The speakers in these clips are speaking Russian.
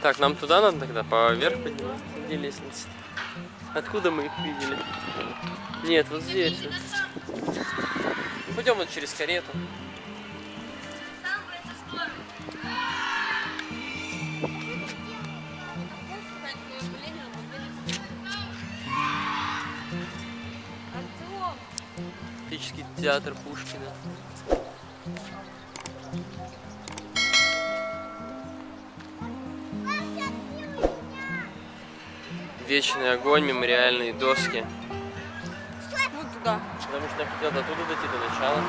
Так, нам туда надо тогда, поверх подниматься? Где лестница? Откуда мы их видели? Нет, вот здесь. Вот. Пойдем вот через карету. Классический театр Пушкина. Вечный огонь, мемориальные доски. Вот туда. Потому что я хотел оттуда дойти до начала.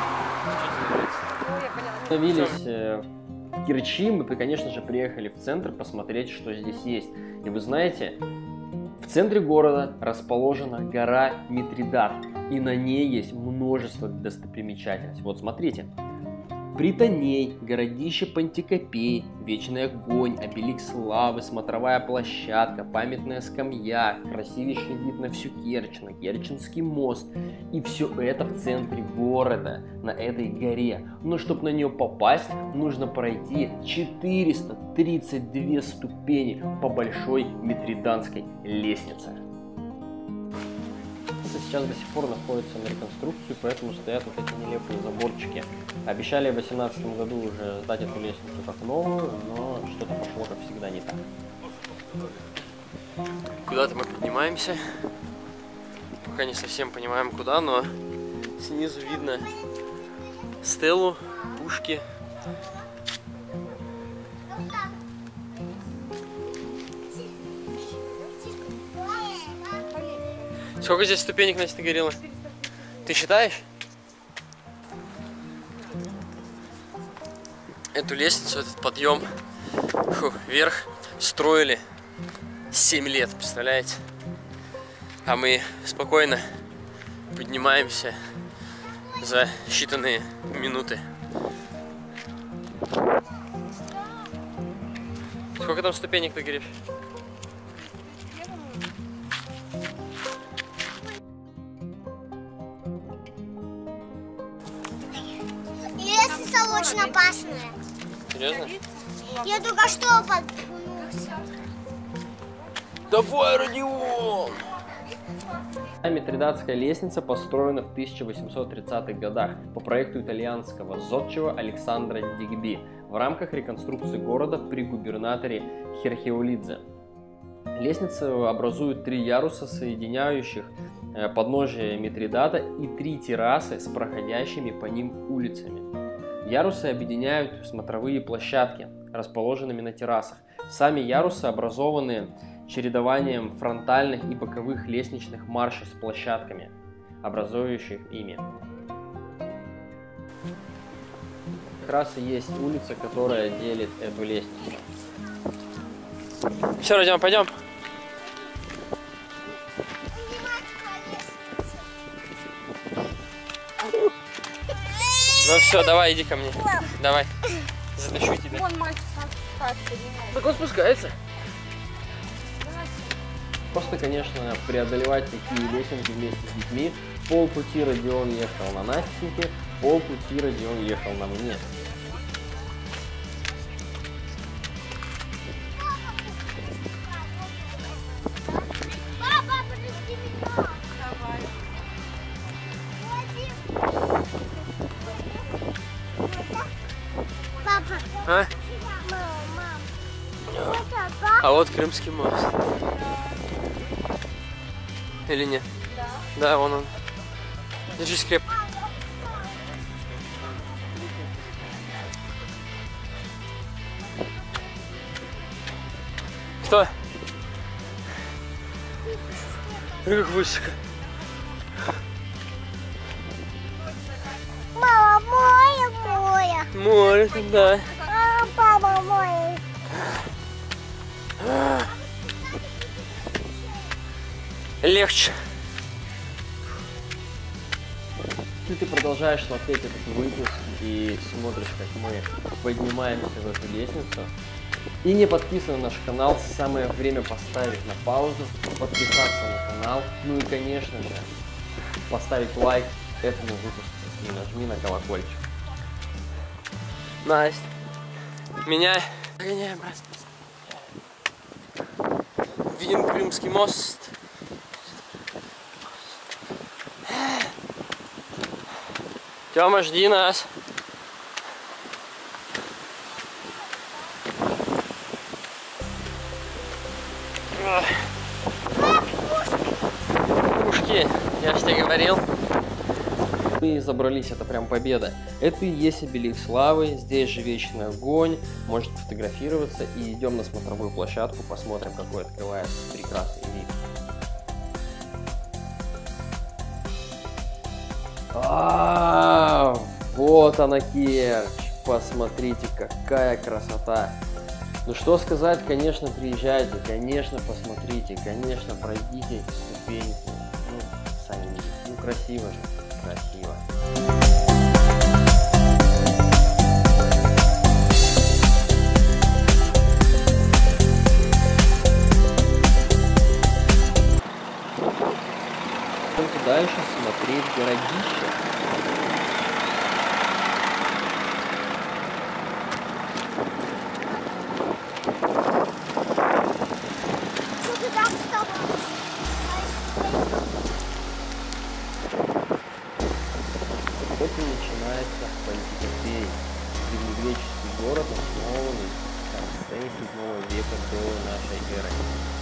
Остановились в Керчи, мы, конечно же, приехали в центр посмотреть, что здесь есть. И вы знаете, в центре города расположена гора Митридат, и на ней есть множество достопримечательностей. Вот смотрите. Притоней, городище Пантикопей, Вечный огонь, обелиск славы, смотровая площадка, памятная скамья, красивейший вид на всю Керчь, Керченский мост. И все это в центре города, на этой горе. Но чтобы на нее попасть, нужно пройти 432 ступени по большой митридатской лестнице. Сейчас до сих пор находится на реконструкции, поэтому стоят вот эти нелепые заборчики. Обещали в 2018 году уже сдать эту лестницу как новую, но что-то пошло, как всегда, не так. Куда-то мы поднимаемся. Пока не совсем понимаем куда, но снизу видно стелу, пушки. Сколько здесь ступенек, Настя, горело? Ты считаешь? Эту лестницу, этот подъем вверх строили 7 лет, представляете? А мы спокойно поднимаемся за считанные минуты. Сколько там ступенек, ты говоришь? Лестница очень опасная. Серьезно? Я только что подпнулся. Давай, Родион! Митридатская лестница построена в 1830-х годах по проекту итальянского зодчего Александра Дигби в рамках реконструкции города при губернаторе Херхеолидзе. Лестница образует 3 яруса, соединяющих подножие Митридата, и 3 террасы с проходящими по ним улицами. Ярусы объединяют смотровые площадки, расположенными на террасах. Сами ярусы образованы чередованием фронтальных и боковых лестничных маршей с площадками, образующих ими. Как раз и есть улица, которая делит эту лестницу. Все, Родион, пойдем. Ну все, давай, иди ко мне. Давай, затащу тебя. Вон мальчик сам спускается. Так он спускается. Просто, конечно, преодолевать такие лесенки вместе с детьми. Полпути Родион ехал на Настеньке, полпути Родион ехал на мне. А? А вот Крымский мост. Или нет? Да. Да, вон он. Держись крепко. Что? Как высоко. Мама, море. Море, да. Папа, море. Легче. Ты продолжаешь смотреть этот выпуск и смотришь, как мы поднимаемся в эту лестницу. И не подписан на наш канал, самое время поставить на паузу, подписаться на канал, ну и, конечно же, поставить лайк этому выпуску и нажми на колокольчик. Настя, меня... Видим Крымский мост. Тёма, жди нас. Пушки, я же тебе говорил. Мы забрались, это прям победа. Это и есть обелиск славы, здесь же вечный огонь, можете фотографироваться и идем на смотровую площадку, посмотрим, какой открывается прекрасный вид. Вот она, Керчь, посмотрите, какая красота. Ну что сказать, конечно, приезжайте, конечно, посмотрите, конечно, пройдите ступеньку, ну, сами видите, ну красиво же. Красиво. Пойдемте дальше смотреть городище. Что ты так встал? Вот и начинается Пантикопей, древнегреческий город, основанный в конце 7 века до нашей эры.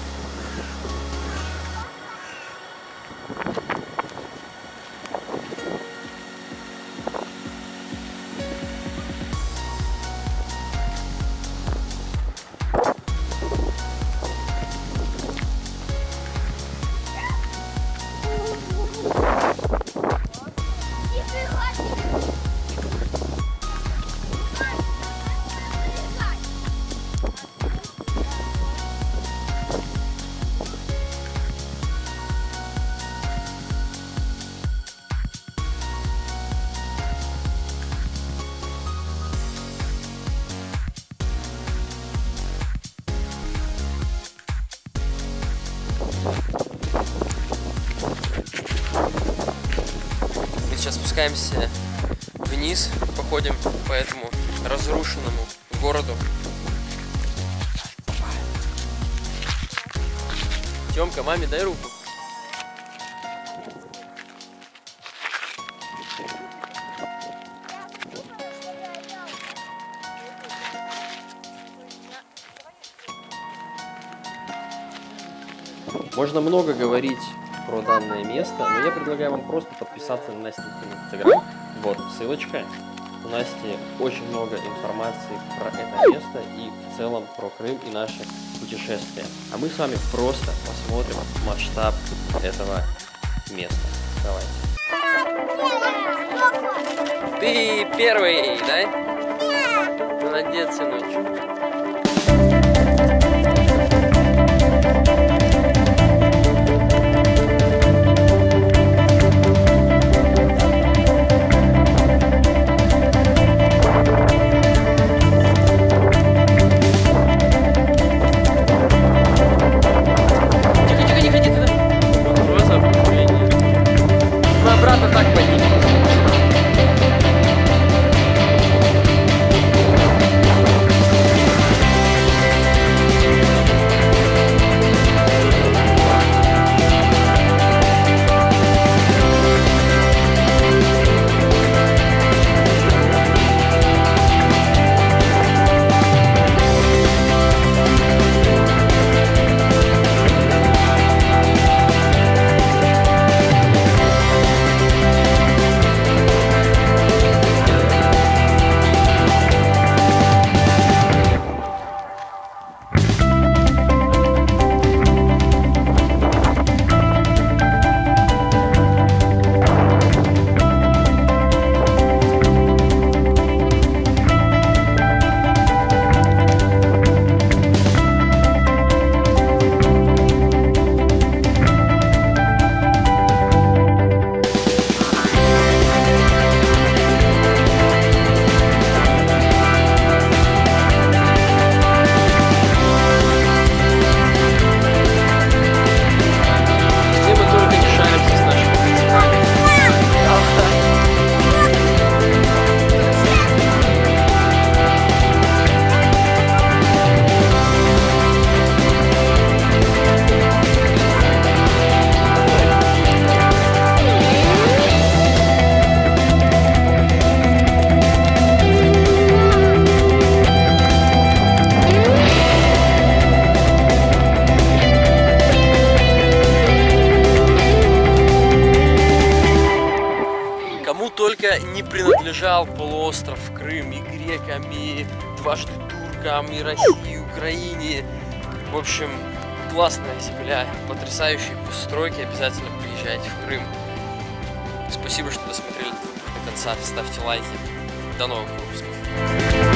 Мы сейчас спускаемся вниз, походим по этому разрушенному городу. Тёмка, маме дай руку. Можно много говорить про данное место, но я предлагаю вам просто подписаться на Настин Инстаграм. Вот ссылочка. У Насти очень много информации про это место и в целом про Крым и наши путешествия. А мы с вами просто посмотрим масштаб этого места. Давайте. Ты первый, да? Молодец, сыночек. Обратно так поднимем. принадлежал полуостров Крым и грекам, и дважды туркам, и России, и Украине. В общем, классная земля, потрясающие постройки. Обязательно приезжайте в Крым. Спасибо, что досмотрели до конца. Ставьте лайки. До новых выпусков.